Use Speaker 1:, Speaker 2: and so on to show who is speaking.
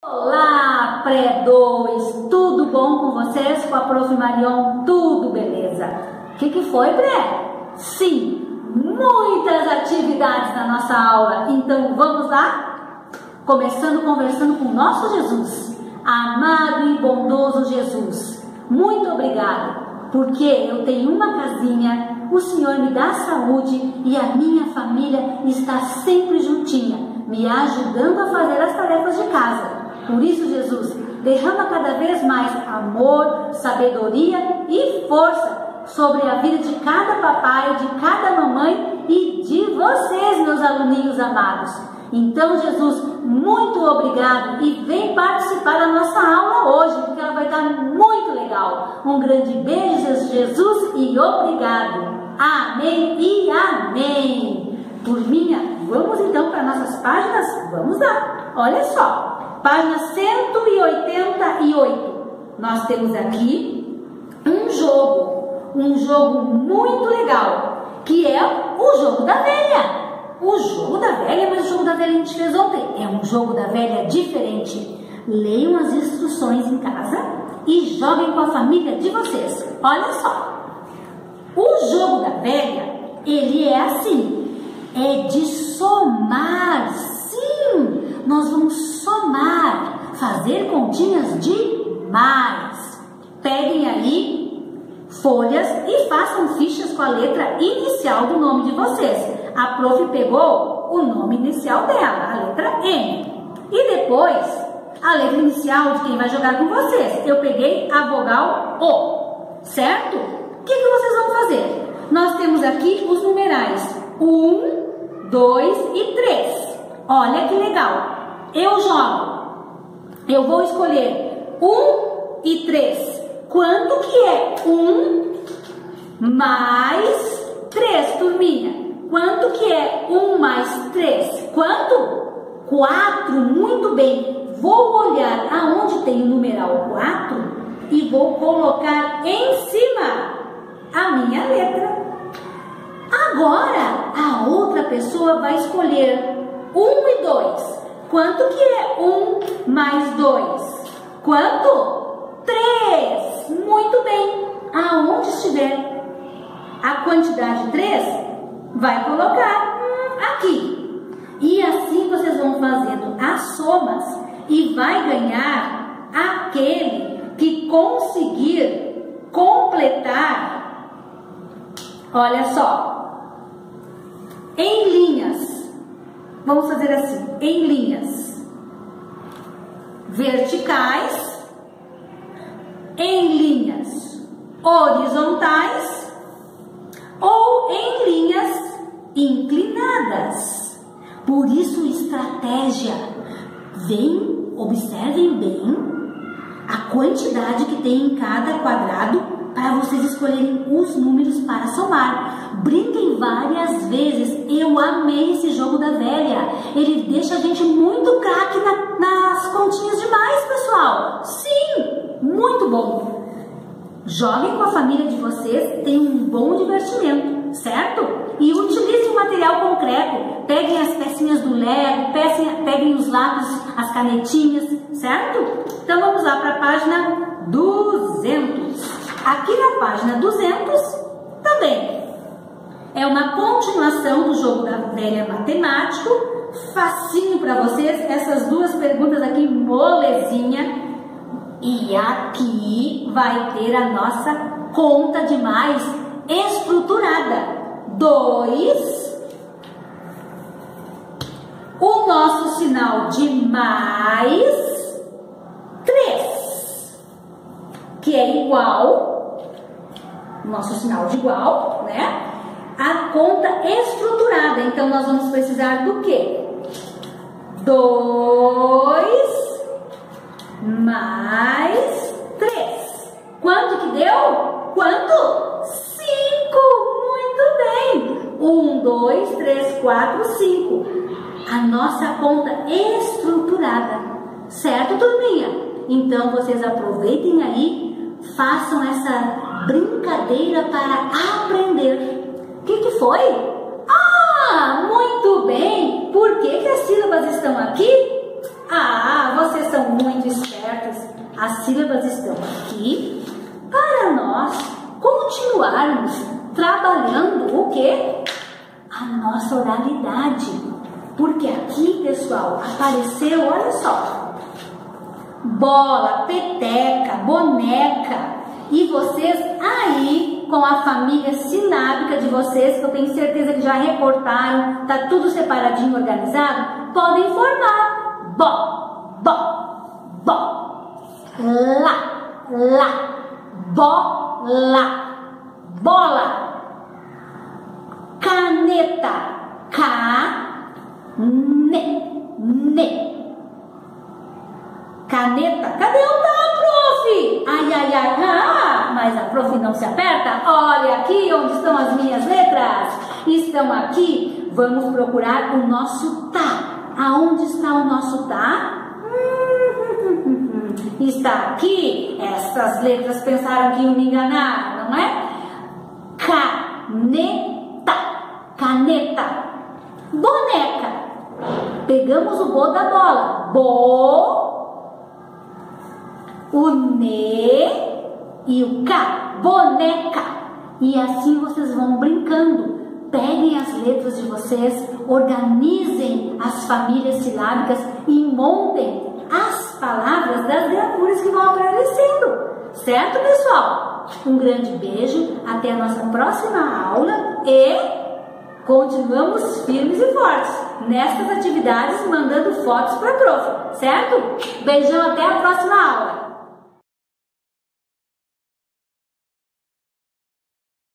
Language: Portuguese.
Speaker 1: Olá, pré-2, tudo bom com vocês? Com a Prof. Marion, tudo beleza? O que foi, pré? Sim, muitas atividades na nossa aula, então vamos lá? Começando conversando com o nosso Jesus, amado e bondoso Jesus, muito obrigado, porque eu tenho uma casinha, o Senhor me dá saúde e a minha família está sempre juntinha, me ajudando a fazer as tarefas de casa. Por isso, Jesus, derrama cada vez mais amor, sabedoria e força sobre a vida de cada papai, de cada mamãe e de vocês, meus aluninhos amados. Então, Jesus, muito obrigado e vem participar da nossa aula hoje, porque ela vai estar muito legal. Um grande beijo, Jesus, e obrigado. Amém e amém. Turminha, vamos então para nossas páginas? Vamos lá. Olha só. Página 188, nós temos aqui um jogo muito legal, que é o jogo da velha. O jogo da velha, mas o jogo da velha a gente fez ontem. É um jogo da velha diferente. Leiam as instruções em casa e joguem com a família de vocês. Olha só, o jogo da velha, ele é assim, é de somar. Sim, nós vamos somar, fazer continhas de mais. Peguem aí folhas e façam fichas com a letra inicial do nome de vocês. A prof pegou o nome inicial dela, a letra M. E depois, a letra inicial de quem vai jogar com vocês. Eu peguei a vogal O, certo? O que vocês vão fazer? Nós temos aqui os numerais 1, 2 e 3. Olha que legal. Eu jogo. Eu vou escolher 1 e 3. Quanto que é 1 mais 3, turminha? Quanto que é 1 mais 3? Quanto? 4. Muito bem. Vou olhar aonde tem o numeral 4 e vou colocar em cima a minha letra. Agora, a outra pessoa vai escolher 1 e 2. Quanto que é 1 mais 2? Quanto? 3. Muito bem. Aonde estiver a quantidade 3, vai colocar aqui. E assim vocês vão fazendo as somas e vai ganhar aquele que conseguir completar. Olha só, em linhas. Vamos fazer assim, em linhas verticais, em linhas horizontais ou em linhas inclinadas. Por isso, estratégia. Observem bem a quantidade que tem em cada quadrado para vocês escolherem os números para somar. Brinquem várias vezes. Eu amei esse jogo da velha. Ele deixa a gente muito craque nas continhas demais, pessoal. Sim, muito bom. Joguem com a família de vocês, tenham um bom divertimento, certo? E utilizem o material concreto. Peguem as pecinhas do Lego, peguem os lápis, as canetinhas, certo? Então vamos lá para a página 200. Aqui na página 200 também é uma continuação do jogo da velha matemático, facinho para vocês, essas duas perguntas aqui molezinha, e aqui vai ter a nossa conta de mais estruturada. 2, o nosso sinal de mais 3, que é igual, nosso sinal de igual, né? A conta estruturada. Então, nós vamos precisar do quê? 2 mais 3. Quanto que deu? Quanto? 5. Muito bem. 1, 2, 3, 4, 5. A nossa conta estruturada. Certo, turminha? Então, vocês aproveitem aí, façam essa brincadeira para aprender. O que foi? Ah, muito bem! Por que as sílabas estão aqui? Ah, vocês são muito espertas, as sílabas estão aqui para nós continuarmos trabalhando o quê? A nossa oralidade. Porque aqui, pessoal, apareceu, olha só, bola, peteca, boneca. E vocês aí, com a família silábica de vocês, que eu tenho certeza que já recortaram, tá tudo separadinho, organizado, podem formar bola, bola, caneta, caneta, cadê o tal, prof? Ai, mas a prof não se aperta? Olha aqui onde estão as minhas letras. Estão aqui. Vamos procurar o nosso tá. Aonde está o nosso tá? Está aqui. Essas letras pensaram que iam me enganar, não é? Caneta, boneca. Pegamos o bo da bola. O ne e o ca, boneca. E assim vocês vão brincando. Peguem as letras de vocês, organizem as famílias silábicas e montem as palavras das gravuras que vão aparecendo. Certo, pessoal? Um grande beijo, até a nossa próxima aula e continuamos firmes e fortes nessas atividades, mandando fotos para a prof, certo? Beijão, até a próxima aula.